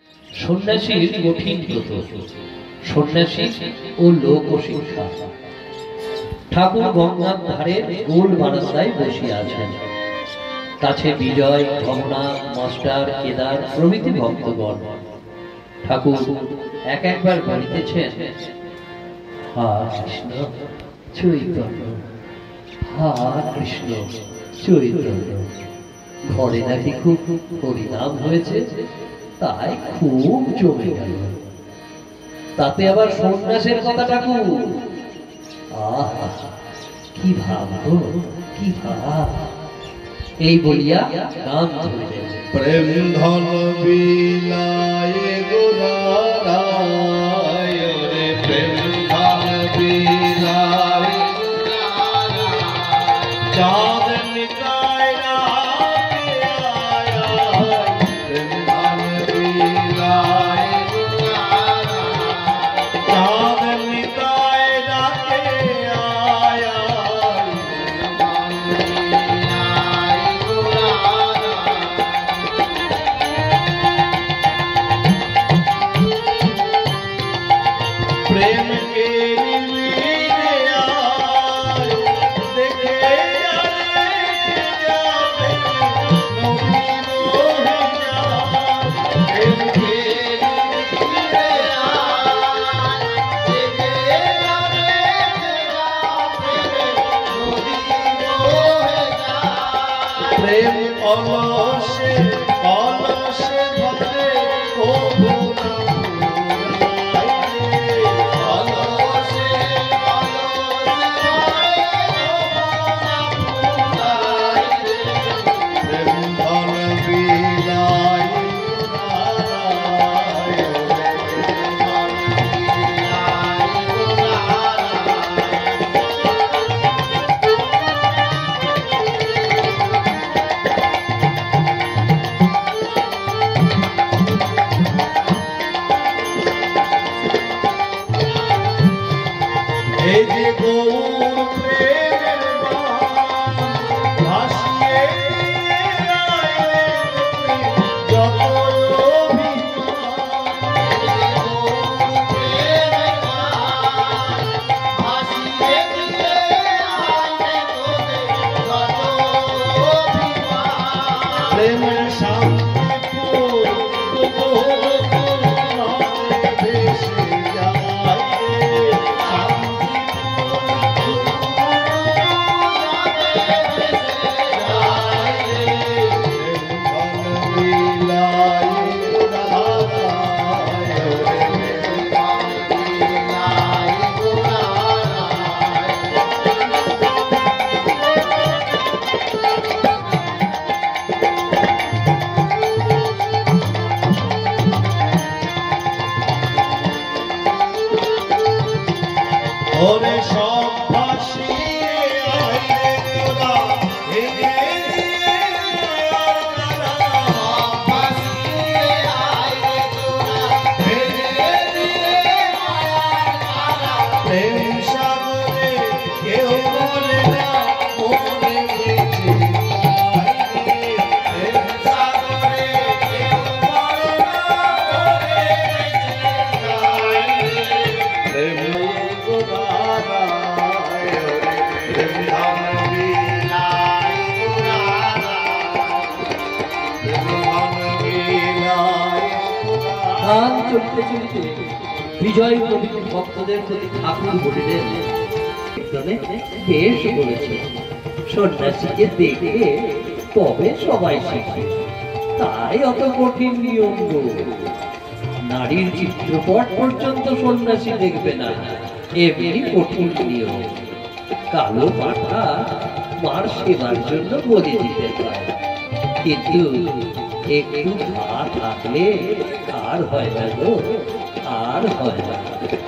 সন্ন্যাসীর কঠিন ব্রত, সন্ন্যাসী ও লোক শিক্ষা। ঠাকুর গঙ্গার ধারে গোল বারান্দায় বসিয়া আছেন। কাছে বিজয়, ভবনা, মাস্টার, কেদার প্রভৃতি ভক্তগণ। ঠাকুর এক একবার বলিতেছেন, হা কৃষ্ণ চৈতন্য, হা কৃষ্ণ চৈতন্য। ঘরে নাকি খুব হরিনাম হয়েছে, তাই খুব জমে গেল। তাতে আবার সন্ন্যাসের কথা ঠাকুর, আহা কি ভাব, কি ভাব। এই বলিয়া গান ধরিলেন, প্রেম ধন বিলায় গোরায় রে, প্রেম ধন বিলায় চাঁদ নিতায় রাতে আয়, প্রেম ধন বিলায় চাঁদ নিতায় রাতে আয়, प्रेम के नीले आए देखे जाते नौकी मोहे जाए, प्रेम के नीले आए देखे जाते नौकी मोहे जाए, प्रेम अलसे अलसे भरे ओ भुना গান চলতে চলতে বিজয় প্রভৃতি ভক্তদের প্রতি ঠাকুর বলিলেন, বেশ বলেছে, সন্ন্যাসীকে দেখে তবে সবাই শিখে, তাই অত কঠিন নিয়ম গো। নারীর চিত্রপট পর্যন্ত সন্ন্যাসী দেখবে না, এমনি কঠিন নিয়ম। কালো পাঠা মার সেবার জন্য বলি দিতে পারে, কিন্তু একটু ঘা থাকলে আর হয় না গো, আর হয় না।